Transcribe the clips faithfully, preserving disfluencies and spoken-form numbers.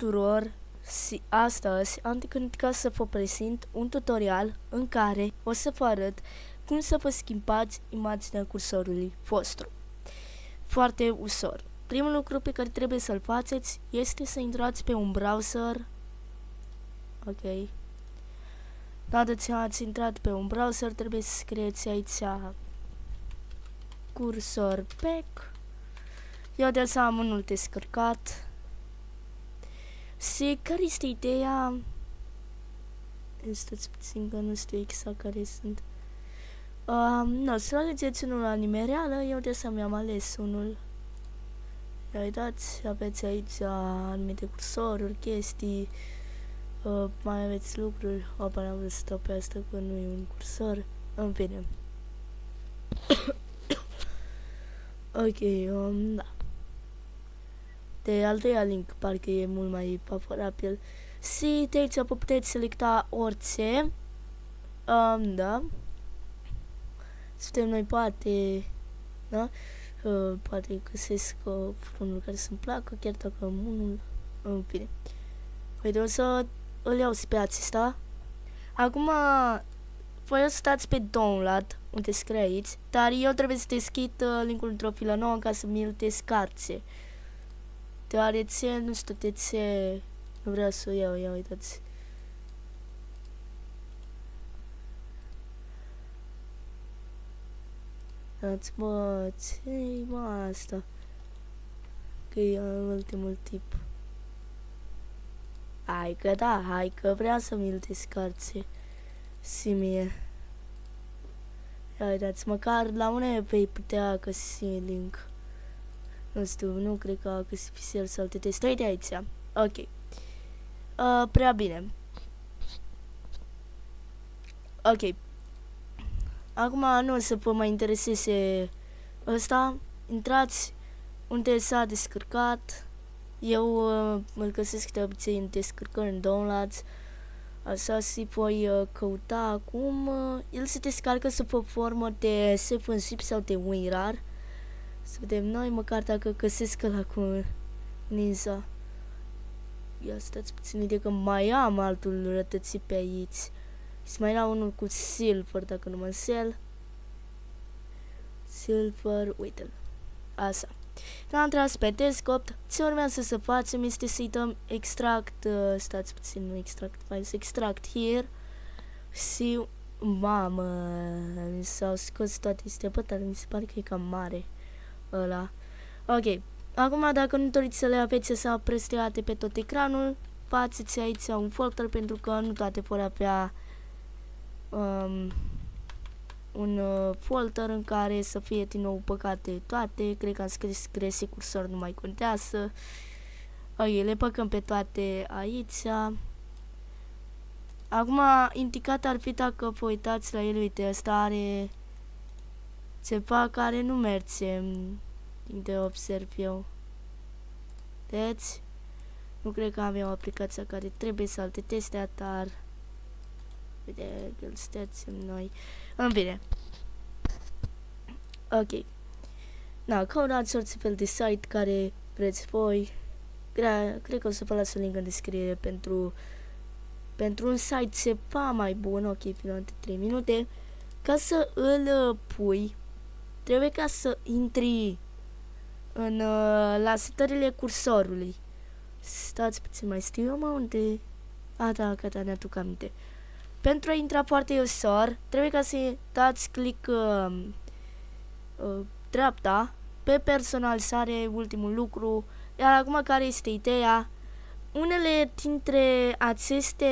tuturor! Astăzi am gândit ca să vă prezint un tutorial în care o să vă arăt cum să vă schimbați imaginea cursorului vostru. Foarte ușor. Primul lucru pe care trebuie să-l faceți este să intrați pe un browser. Ok. Odată ce ați intrat pe un browser, trebuie să scrieți aici cursor pack. Eu de asta am unul descărcat. Și care este ideea? Stați puțin că nu știu exact care sunt. Uh, nu, să alegeți unul la nimereală, eu de asta mi-am ales unul. Ia uitați, aveți aici anumite cursoruri, chestii, uh, mai aveți lucruri. Opa, n-am vrut să stau pe asta că nu e un cursor. În fine. Ok, um, da. De al doilea link parcă e mult mai favorabil. Și de aici puteți selecta orice. Um, da. Suntem noi poate, da? Uh, poate găsesc uh, unul care să-mi placă, chiar dacă am unul, în fine. Uite, o să îl iau pe acesta. Acum, voi o să stați pe download, unde scrie aici, dar eu trebuie să deschid uh, linkul într-o filă nouă ca să mi-l descarce. Deoarece, nu știu de ce, nu vreau să o iau, ia uitați. Dați, mă, ce-i mă asta? Că e ultimul tip. Hai că da, hai că vrea să mi-l descarce. Și mie. Ia uitați, măcar la una vei putea găsi link. Nu știu, nu cred că a găsit pisel să-l testez. Uite aici. Ok. Uh, prea bine. Ok. Acum nu o să vă mai intereseze ăsta. Intrați unde s-a descărcat. Eu uh, îl găsesc de obicei în descărcări, în downloads. Așa și voi uh, căuta acum. Uh, el se descarcă sub o formă de seven zip sau de WinRAR. Să vedem noi măcar dacă găsesc ăla cu ninja. Ia stați puțin, de că mai am altul rătățit pe aici. Și mai era unul cu silver, dacă nu mă înșel. Silver, uite-l. Așa. L-am tras pe desktop. Ce urmează să facem este să-i dăm extract, uh, stați puțin, nu extract files, extract here. Și, mamă, mi s-au scos toate astea, bă, dar mi se pare că e cam mare ăla. Ok. Acum, dacă nu doriți să le aveți să presteate pe tot ecranul, faceți aici un folder, pentru că nu toate vor avea um, un uh, folder în care să fie din nou păcate toate. Cred că am scris grese cursor, nu mai contează. Ok, le păcăm pe toate aici. Acum, indicat ar fi dacă vă uitați la el, uite, ăsta are ceva care nu merge, din de observ eu. Deci, nu cred că am eu aplicația care trebuie să-l teste, dar uite, îl stățim noi. În bine. Ok. Da, căutați orice fel de site care vreți voi. Cre cred că o să vă las un link în descriere pentru pentru un site ceva mai bun. Ok, până între trei minute. Ca să îl uh, pui, trebuie ca să intri în uh, la setările cursorului. Stați puțin, mai știu eu, mă, unde... A, da, gata, ne-aduc aminte. Pentru a intra foarte ușor, trebuie ca să dați click uh, uh, dreapta pe personalizare, ultimul lucru. Iar acum, care este ideea? Unele dintre aceste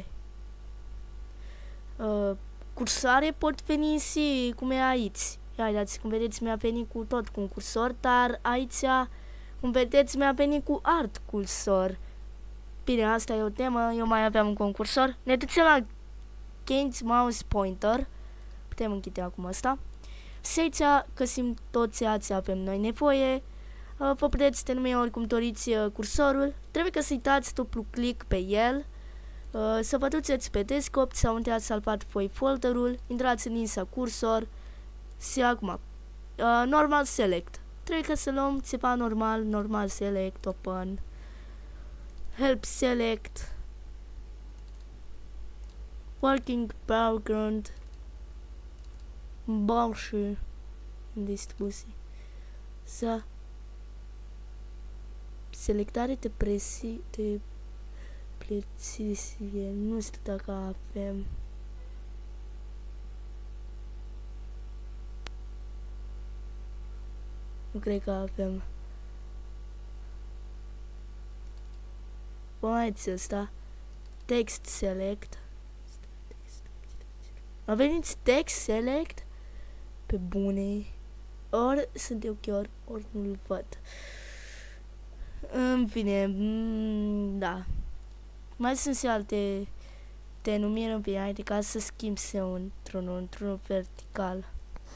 uh, cursoare pot veni și cum e aici. Ia uitați, cum vedeți, mi-a venit cu tot cu un cursor, dar aici, cum vedeți, mi-a venit cu alt cursor. Bine, asta e o temă, eu mai aveam un concursor. Ne ducem la Change Mouse Pointer. Putem închide acum asta. Și aici găsim tot ceea ce avem noi nevoie. Vă puteți denumi oricum doriți cursorul. Trebuie că să-i dați dublu click pe el. Să vă duceți pe desktop sau unde ați salvat voi folderul. Intrați în insa cursor. Și acum, uh, normal select. Trebuie că să luăm ceva normal, normal select, open. help select, working background, barsche în distribuții. Să selectare de presii, de precizie, nu știu dacă avem. Nu cred că avem. Uite ăsta. Text select. A venit text select? Pe bune. Ori sunt eu chiar, ori nu-l văd. În fine, da. Mai sunt și alte denumiri în fine, adică ca să schimb eu într-un într-un vertical.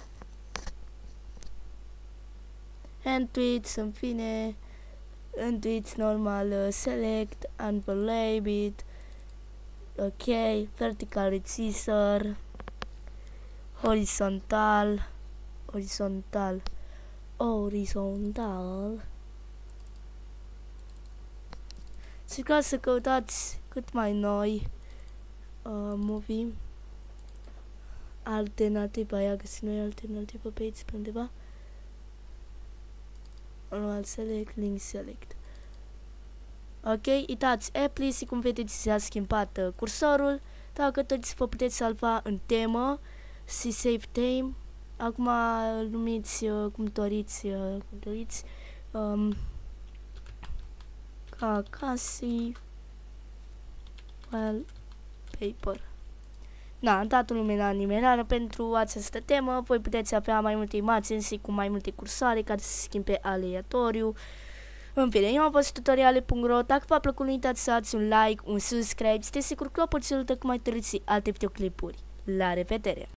And tweets, în fine, în tweets normal, select, unbelieved, ok, vertical recessor, horizontal, horizontal, horizontal. Și ca să căutați cât mai noi uh, movie alternativă, aia găsim noi alternativă pe aici pe undeva. Manual select, link select. Ok, uitați, Apple și cum vedeți s-a schimbat uh, cursorul. Dacă doriți vă puteți salva în temă și save theme. Acum îl numiți uh, cum doriți, uh, cum doriți. Um, ca casi wallpaper. Da, am dat un nume la numerare pentru această temă. Voi puteți avea mai multe imagini și cu mai multe cursoare care se schimbe aleatoriu. În fine, eu am fost tutoriale punct ro. Dacă v-a plăcut, nu uitați să dați un like, un subscribe, sunteți sigur clopoțelul de cum mai târziți alte videoclipuri. La revedere!